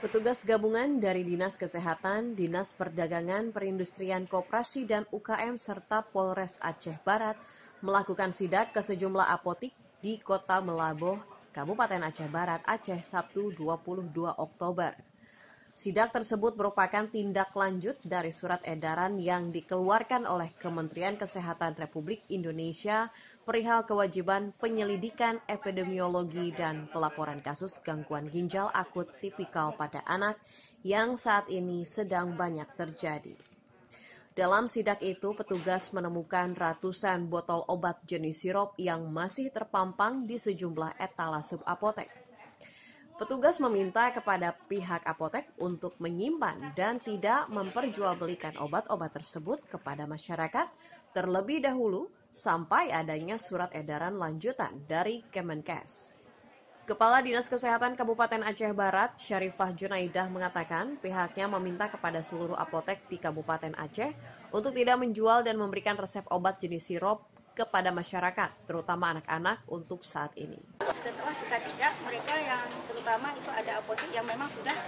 Petugas gabungan dari Dinas Kesehatan, Dinas Perdagangan, Perindustrian Koperasi dan UKM serta Polres Aceh Barat melakukan sidak ke sejumlah apotik di Kota Melaboh, Kabupaten Aceh Barat, Aceh, Sabtu 22 Oktober. Sidak tersebut merupakan tindak lanjut dari surat edaran yang dikeluarkan oleh Kementerian Kesehatan Republik Indonesia perihal kewajiban penyelidikan epidemiologi dan pelaporan kasus gangguan ginjal akut tipikal pada anak yang saat ini sedang banyak terjadi. Dalam sidak itu, petugas menemukan ratusan botol obat jenis sirup yang masih terpampang di sejumlah etalase apotek. Petugas meminta kepada pihak apotek untuk menyimpan dan tidak memperjualbelikan obat-obat tersebut kepada masyarakat terlebih dahulu sampai adanya surat edaran lanjutan dari Kemenkes. Kepala Dinas Kesehatan Kabupaten Aceh Barat, Syarifah Junaidah mengatakan pihaknya meminta kepada seluruh apotek di Kabupaten Aceh untuk tidak menjual dan memberikan resep obat jenis sirup kepada masyarakat, terutama anak-anak untuk saat ini. Setelah kita sidak, mereka yang terutama itu ada apotek yang memang sudah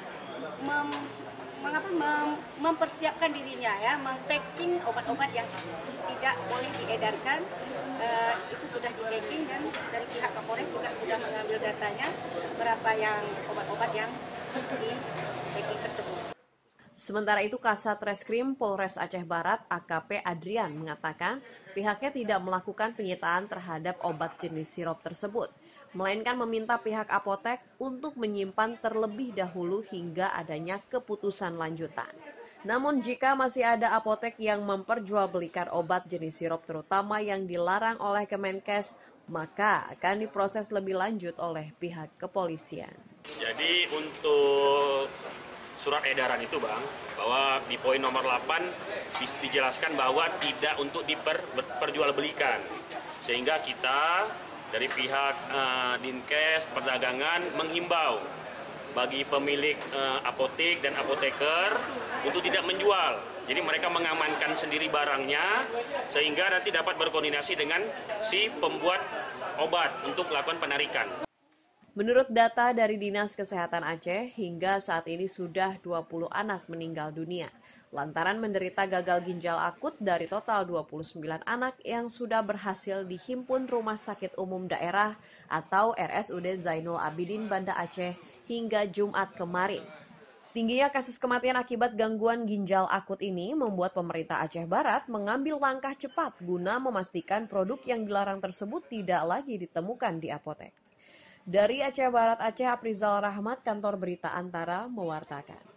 mempersiapkan dirinya, ya, mempacking obat-obat yang tidak boleh diedarkan, itu sudah di-packing dan dari pihak Kapolres juga sudah mengambil datanya berapa yang obat-obat yang di-packing tersebut. Sementara itu, Kasat Reskrim Polres Aceh Barat AKP Adrian mengatakan pihaknya tidak melakukan penyitaan terhadap obat jenis sirup tersebut, melainkan meminta pihak apotek untuk menyimpan terlebih dahulu hingga adanya keputusan lanjutan. Namun jika masih ada apotek yang memperjualbelikan obat jenis sirup terutama yang dilarang oleh Kemenkes, maka akan diproses lebih lanjut oleh pihak kepolisian. Jadi untuk surat edaran itu, Bang, bahwa di poin nomor 8 dijelaskan bahwa tidak untuk diperjualbelikan. Sehingga kita dari pihak Dinkes Perdagangan menghimbau bagi pemilik apotek dan apoteker untuk tidak menjual. Jadi mereka mengamankan sendiri barangnya sehingga nanti dapat berkoordinasi dengan si pembuat obat untuk melakukan penarikan. Menurut data dari Dinas Kesehatan Aceh, hingga saat ini sudah 20 anak meninggal dunia lantaran menderita gagal ginjal akut dari total 29 anak yang sudah berhasil dihimpun Rumah Sakit Umum Daerah atau RSUD Zainul Abidin Banda Aceh hingga Jumat kemarin. Tingginya kasus kematian akibat gangguan ginjal akut ini membuat pemerintah Aceh Barat mengambil langkah cepat guna memastikan produk yang dilarang tersebut tidak lagi ditemukan di apotek. Dari Aceh Barat, Aceh, Aprizal Rahmat, Kantor Berita Antara, mewartakan.